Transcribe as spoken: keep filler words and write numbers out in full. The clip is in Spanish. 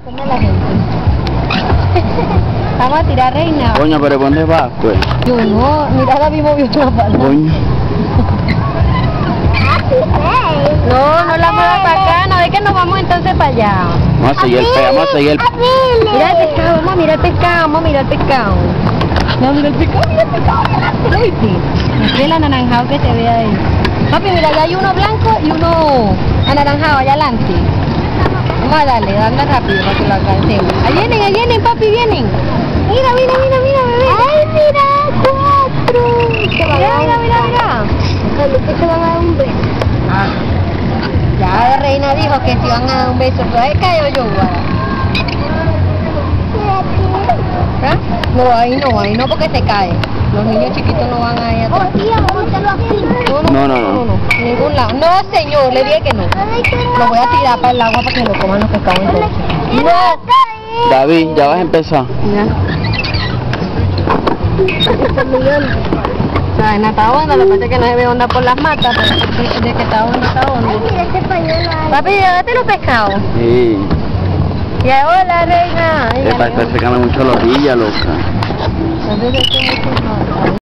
Come la gente. Vamos a tirar, reina. Coño, pero ¿dónde vas, pues? Yo no, mira, David movió una pala. Coño. No, no la mueva para acá, no, es que nos vamos entonces para allá. Vamos a seguir el pe, vamos a seguir el pe. Mira el pescado, vamos a mirar el pescado, vamos a mirar el pescado. No, mira el pescado, mira el pescado, ¿lo viste? Mira el anaranjado que se ve ahí. Papi, mira, allá hay uno blanco y uno anaranjado allá adelante. Vamos a darle, darle rápido para que lo alcancemos. Ahí vienen, ahí vienen, papi, vienen. Mira, mira, mira, mira, bebé. Ay, mira, cuatro. Mira, mira, mira, mira. Que se van a dar un beso. Ah. Ya la reina dijo que si van a dar un beso, pero ahí cayó yo, guara. ¿Ah? No, ahí no, ahí no porque se cae. Los niños chiquitos no van ahí atrás. No, no, no, no. Ningún lado. No, señor, le dije que no. Lo voy a tirar para el agua para que lo coman los pescados entonces. No. David, ya vas a empezar. Ya. O sea, en esta onda, lo que pasa es que no se ve onda por las matas, pero de que está onda, está onda. Papi, llévate los pescados. Sí. Y hola, reina. Es para estar secando mucho la orilla, loca. Entonces,